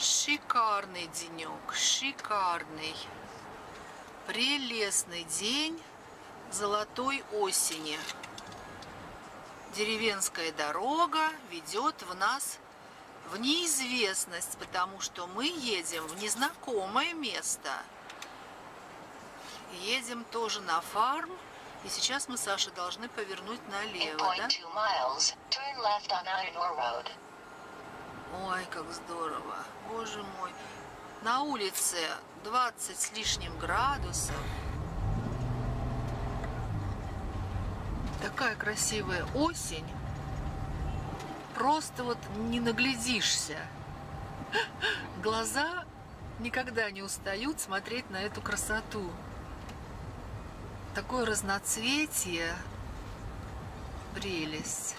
Шикарный денек, шикарный, прелестный день золотой осени. Деревенская дорога ведет нас в неизвестность, потому что мы едем в незнакомое место. Едем тоже на фарм, и сейчас мы, Саша, должны повернуть налево, да? Ой, как здорово, боже мой. На улице 20 с лишним градусов. Такая красивая осень. Просто вот не наглядишься. Глаза никогда не устают смотреть на эту красоту. Такое разноцветие. Прелесть.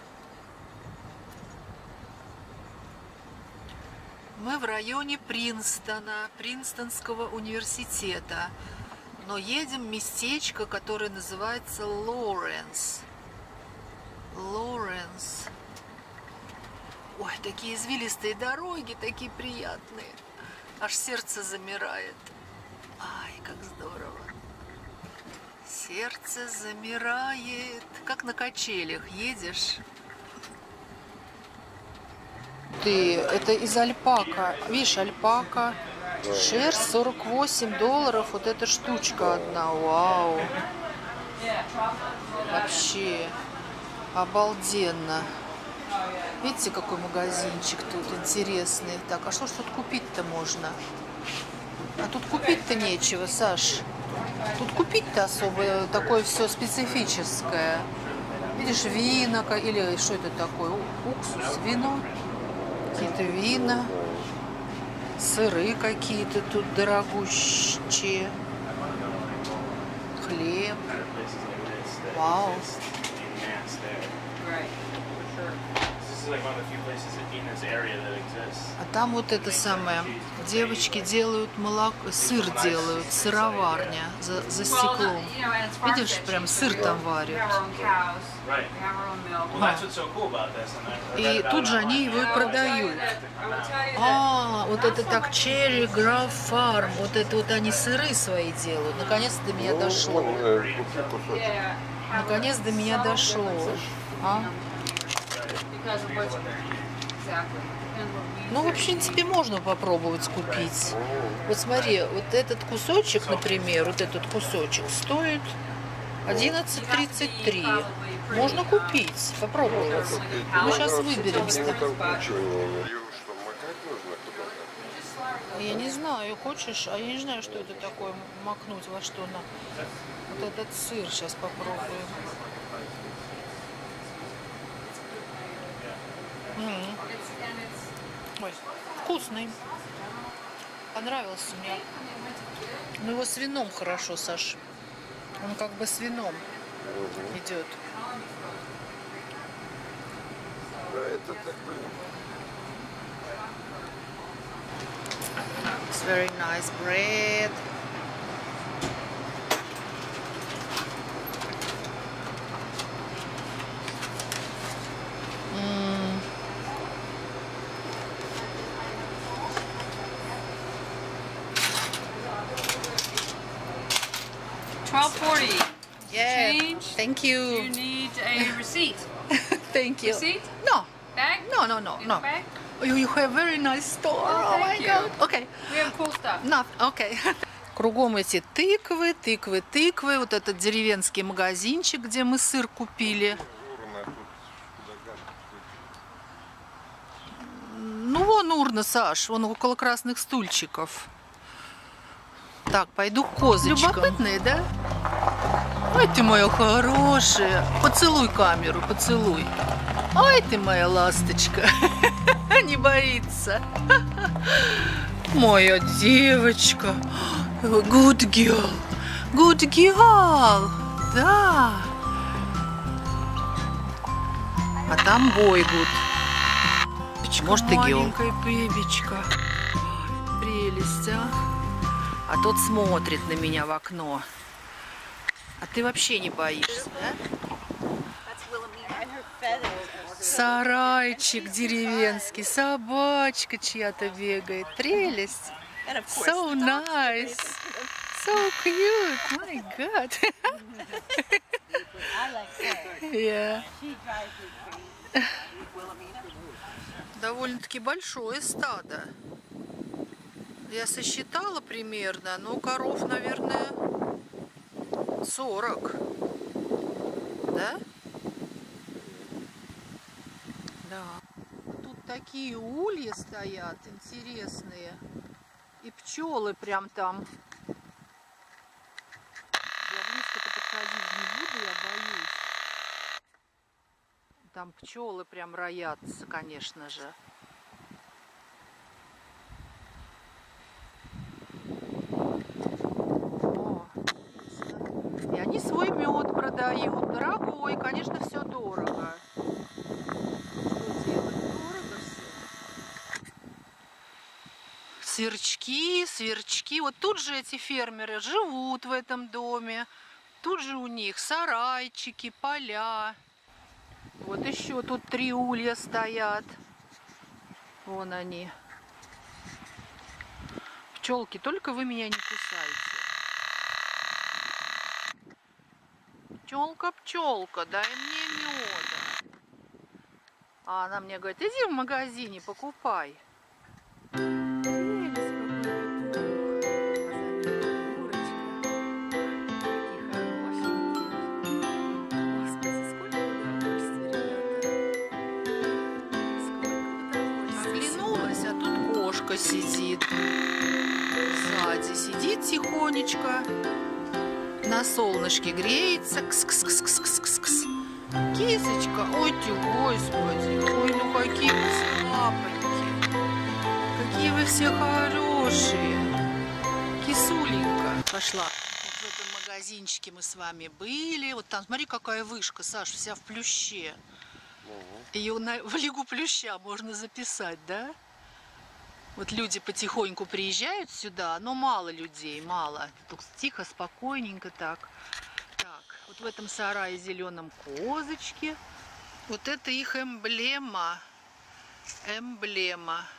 Мы в районе Принстона, Принстонского университета. Но едем в местечко, которое называется Лоуренс. Лоуренс. Ой, такие извилистые дороги, такие приятные. Аж сердце замирает. Ай, как здорово. Сердце замирает. Как на качелях едешь. Это из альпака. Видишь, альпака. Шерсть $48. Вот эта штучка одна. Вау. Вообще обалденно. Видите, какой магазинчик тут интересный. Так, а что ж тут купить-то можно? А тут купить-то нечего, Саш. Тут купить-то особо такое все специфическое. Видишь, вина, или что это такое? Уксус, вино. Какие-то вина. Сыры какие-то тут дорогущие. Хлеб. Вау. А там вот это самое, девочки делают молоко, сыр делают, сыроварня за стеклом. Видишь, прям сыр там варят. И тут же они его и продают. А, вот это так, Cherry Grove Farm, вот это вот они сыры свои делают. Наконец до меня дошло. Наконец до меня дошло. А? Ну, в общем, тебе можно попробовать купить. Вот смотри, вот этот кусочек, например, вот этот кусочек стоит $11.33. Можно купить, попробовать. Мы сейчас выберемся. Я не знаю, хочешь, а я не знаю, что это такое, макнуть во что на. Вот этот сыр сейчас попробуем. Ой, вкусный. Понравился мне. Ну, его с вином хорошо, Саш. Он как бы с вином идет. Да, это такой. It's very nice bread. $12.40. Yeah. Change. Thank you. You need a receipt. Thank you. Receipt? No. Bag? No. Bag? You have very nice store. Oh, my thank you. God. Okay. We have cool stuff. No. Okay. Кругом эти тыквы. Вот этот деревенский магазинчик, где мы сыр купили. Ну, вон урна, Саш, вон около красных стульчиков. Так, пойду к козочкам. Любопытные, да? Ой, ты моя хорошая. Поцелуй камеру, поцелуй. Ой, ты моя ласточка. Не боится. Моя девочка. Good girl. Good girl. Да. А там Бойгуд. Может, и геол. Маленькая бебечка. Прелесть, а? А тот смотрит на меня в окно. А ты вообще не боишься, да? Сарайчик деревенский, собачка чья-то бегает. Прелесть. So nice. So cute. My God. Yeah. Довольно-таки большое стадо. Я сосчитала примерно, но коров, наверное, 40. Да? Да. Тут такие ульи стоят интересные. И пчелы прям там. Я близко-то подходить не буду, я боюсь. Там пчелы прям роятся, конечно же. О, и они свой мед продают. Дорогой, конечно, все дорого. Что делать? Дорого все. Сверчки. Вот тут же эти фермеры живут в этом доме. Тут же у них сарайчики, поля. Вот еще тут 3 улья стоят. Вон они. Пчелки, только вы меня не кусайте. Пчелка, пчелка, дай мне меда. А она мне говорит, иди в магазине, покупай. Сидит сзади, сидит тихонечко, на солнышке греется. Кс-кс-кс-кс-кс-кс. Кисочка, ой ты, господи, ой, ну какие вы все лапоньки, какие вы все хорошие. Кисуленька пошла. Вот в этом магазинчике мы с вами были. Вот там, смотри, какая вышка, Саш, вся в плюще. Ее в лигу плюща можно записать, да? Вот люди потихоньку приезжают сюда, но мало людей, мало. Тут тихо, спокойненько так. Так, вот в этом сарае зеленом козочки. Вот это их эмблема. Эмблема.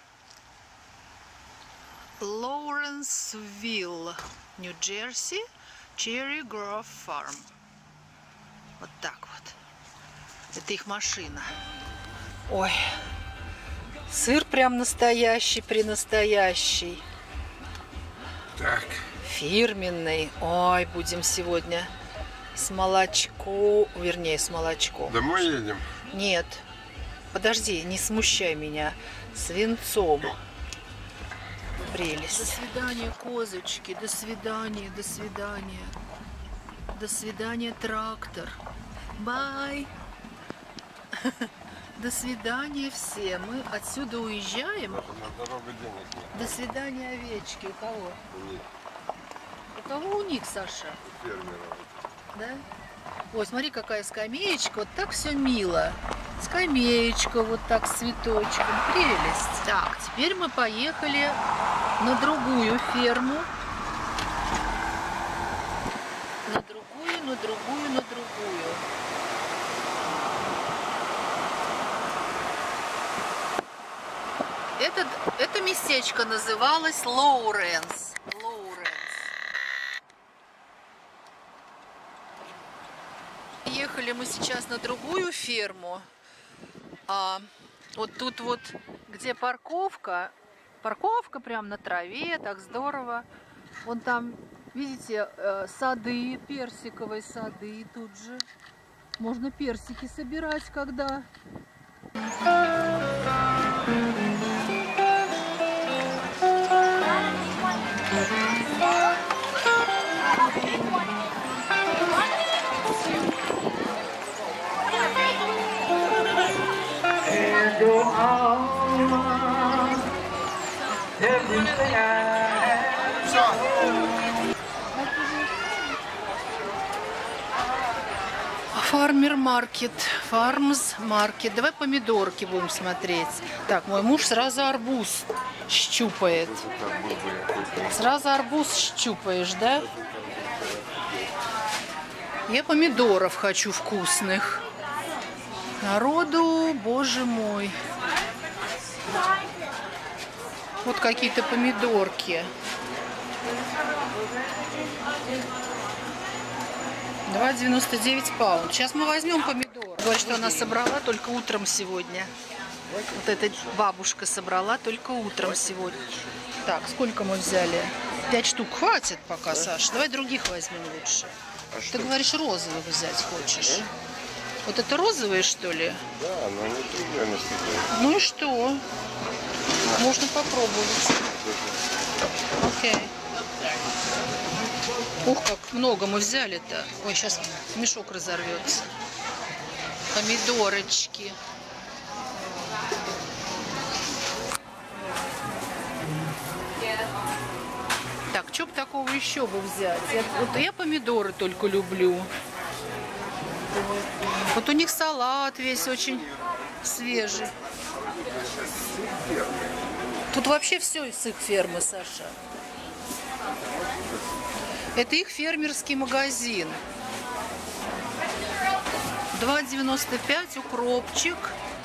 Lawrenceville, Нью-Джерси, Cherry Grove Farm. Вот так вот. Это их машина. Ой. Сыр прям настоящий, пренастоящий. Так. Фирменный. Ой, будем сегодня с молочком, вернее, с молочком. Домой едем? Нет. Подожди, не смущай меня. С венцом. Прелесть. До свидания, козочки. До свидания, до свидания. До свидания, трактор. Бай. До свидания всем. Мы отсюда уезжаем. На дорогу денег нет. До свидания, овечки. У кого? У них. У кого у них, Саша? У фермеров. Да? Ой, смотри, какая скамеечка. Вот так все мило. Скамеечка вот так с цветочком. Прелесть. Так, теперь мы поехали на другую ферму. На другую, на другую, на другую. Это местечко называлось Лоуренс. Ехали мы сейчас на другую ферму. Вот тут вот, где парковка. Парковка прям на траве, так здорово. Вон там, видите, сады, персиковые сады тут же. Можно персики собирать, когда... Фармер-маркет, фармс-маркет. Давай помидорки будем смотреть. Так, мой муж сразу арбуз щупает. Сразу арбуз щупаешь, да? Я помидоров хочу вкусных. Народу, боже мой. Вот какие-то помидорки. 2,99 паунд. Сейчас мы возьмем помидор. Говорит, что она собрала только утром сегодня. Вот эта бабушка собрала только утром сегодня. Так, сколько мы взяли? 5 штук хватит пока, Саш. Давай других возьмем лучше. Ты говоришь, розовых взять хочешь. Вот это розовые, что ли? Да, но не трудно на стекле. Ну и что? Можно попробовать. Окей. Ух, как много мы взяли-то. Ой, сейчас мешок разорвется. Помидорочки. Так, что бы такого еще бы взять? Я помидоры только люблю. Вот у них салат весь очень свежий. Тут вообще все с их фермы, Саша. Это их фермерский магазин. 2,95 укропчик.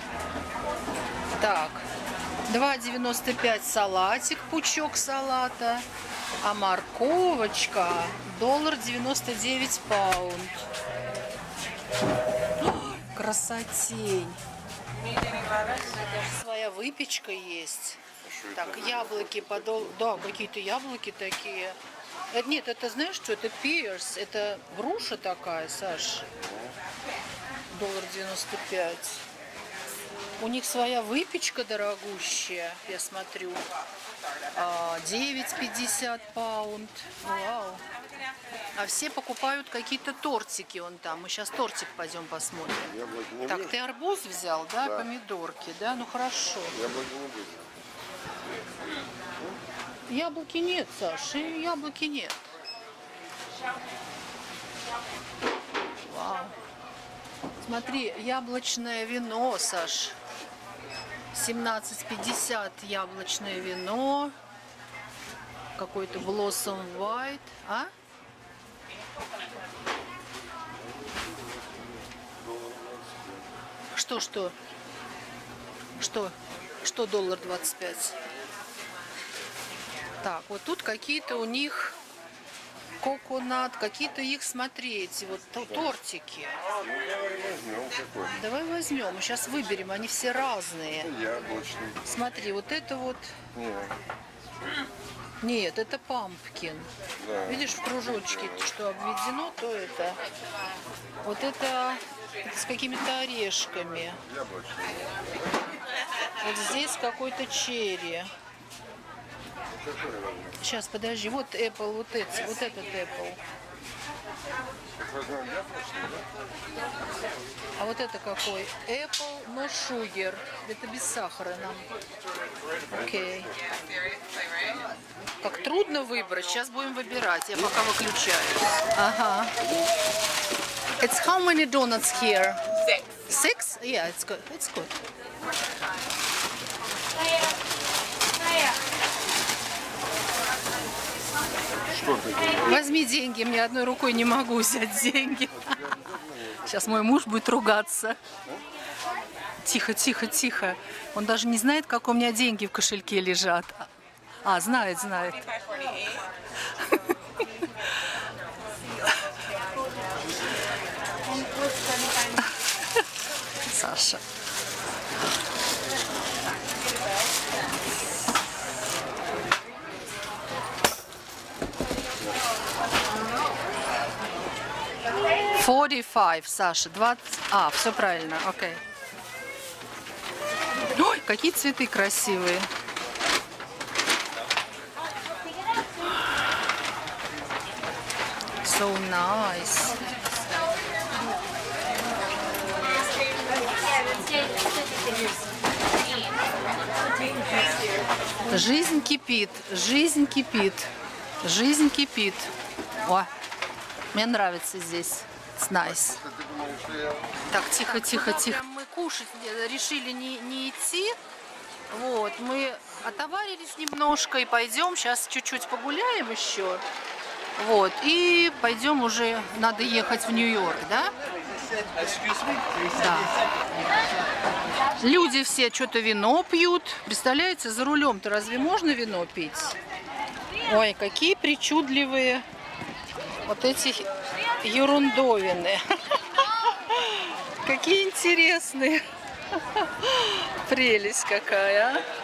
Так, 2,95 салатик, пучок салата. А морковочка $1.99 паунд. Красотень. Своя выпечка есть. Так, яблоки подол. Да, какие-то яблоки такие. Нет, это знаешь что? Это pears. Это груша такая, Саш. $1.95. У них своя выпечка дорогущая, я смотрю. 9,50 паунд. Вау. А все покупают какие-то тортики вон там. Мы сейчас тортик пойдем посмотрим. Так, ты арбуз взял, да? Да. Помидорки, да? Ну хорошо. Яблоки не будет. Яблоки нет, Саш, яблоки нет. Вау. Смотри, яблочное вино, Саш. 17,50 яблочное вино. Какой-то Blossom White. А? Что? Что $1.25? Так, вот тут какие-то у них коконат, какие-то их, смотрите, вот тортики. Давай возьмем, сейчас выберем, они все разные. Яблочный. Смотри, вот это вот. Нет, это пампкин. Да. Видишь, в кружочке, что обведено, то это. Вот это с какими-то орешками. Яблочный. Вот здесь какой-то черри. Сейчас, подожди, вот Apple, вот этот Apple. А вот это какой? Apple, но sugar. Это без сахара нам. Окей. Как трудно выбрать. Сейчас будем выбирать. Я пока выключаю. Ага. It's how many donuts here? 6. 6? Yeah, it's good. It's good. Что ты делаешь? Возьми деньги, мне одной рукой не могу взять деньги. Сейчас мой муж будет ругаться. Тихо, тихо, тихо. Он даже не знает, как у меня деньги в кошельке лежат. А, знает, знает. Саша. $45, Саша, 20. А, все правильно, окей. Ой, какие цветы красивые. So nice. Жизнь кипит, жизнь кипит, жизнь кипит. О, мне нравится здесь. It's nice. Так, тихо, тихо, тихо. Мы кушать решили не идти. Вот, мы отоварились немножко и пойдем. Сейчас чуть-чуть погуляем еще. Вот, и пойдем уже, надо ехать в Нью-Йорк, да? Да. Люди все что-то вино пьют. Представляете, за рулем-то разве можно вино пить? Ой, какие причудливые вот эти ерундовины. Какие интересные. Прелесть какая, а?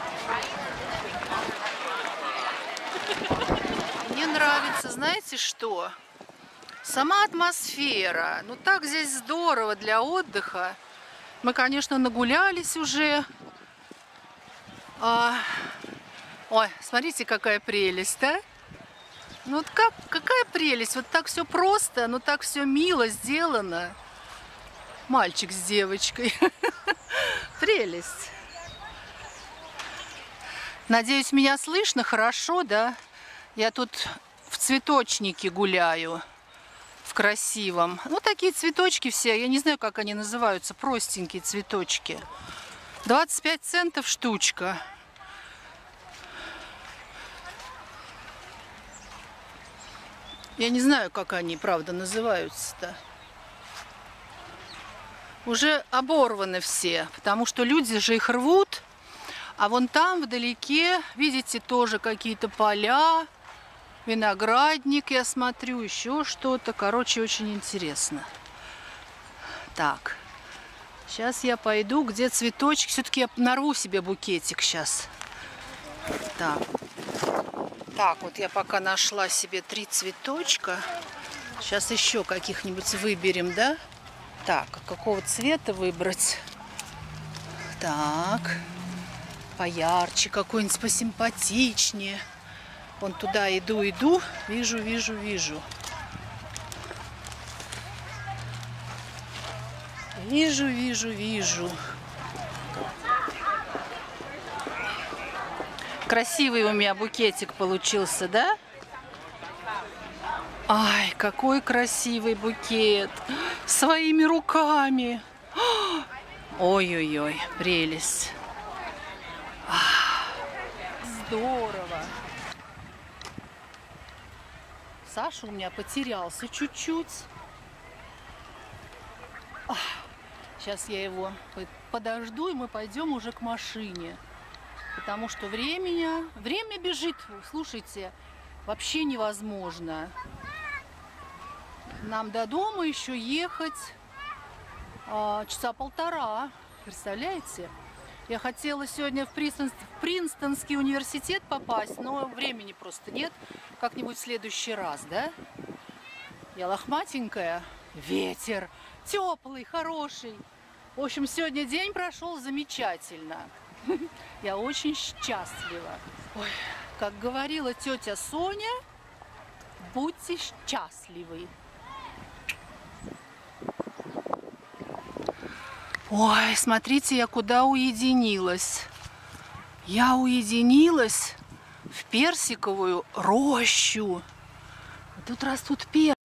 Мне нравится, знаете что? Сама атмосфера. Ну так здесь здорово для отдыха. Мы, конечно, нагулялись уже. Ой, смотрите, какая прелесть, да? Ну вот какая прелесть. Вот так все просто, но так все мило сделано. Мальчик с девочкой. Прелесть. Надеюсь, меня слышно хорошо, да? Я тут в цветочнике гуляю. В красивом. Ну, такие цветочки все. Я не знаю, как они называются. Простенькие цветочки. 25 центов штучка. Я не знаю, как они, правда, называются-то. Уже оборваны все, потому что люди же их рвут. А вон там вдалеке, видите, тоже какие-то поля, виноградник, я смотрю, еще что-то. Короче, очень интересно. Так, сейчас я пойду, где цветочки. Все-таки я нарву себе букетик сейчас. Так. Так, вот я пока нашла себе 3 цветочка. Сейчас еще каких-нибудь выберем, да? Так, какого цвета выбрать? Так, поярче какой-нибудь, посимпатичнее. Вон туда иду, вижу. Вижу. Красивый у меня букетик получился, да? Ай, какой красивый букет! Своими руками! Ой-ой-ой, прелесть! Здорово! Саша у меня потерялся чуть-чуть. Сейчас я его подожду, и мы пойдем уже к машине. Потому что время бежит, слушайте, вообще невозможно. Нам до дома еще ехать часа полтора. Представляете? Я хотела сегодня в Принстонский университет попасть, но времени просто нет. Как-нибудь в следующий раз, да? Я лохматенькая. Ветер теплый, хороший. В общем, сегодня день прошел замечательно. Я очень счастлива. Ой, как говорила тетя Соня, будьте счастливы. Ой, смотрите, я куда уединилась. Я уединилась в персиковую рощу. Тут растут персики.